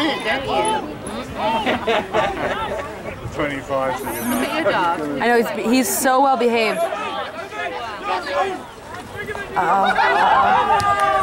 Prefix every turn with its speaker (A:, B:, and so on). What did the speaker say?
A: it, don't you?
B: 25.
A: Look at your dog.
C: I know, he's so well behaved. Uh-oh.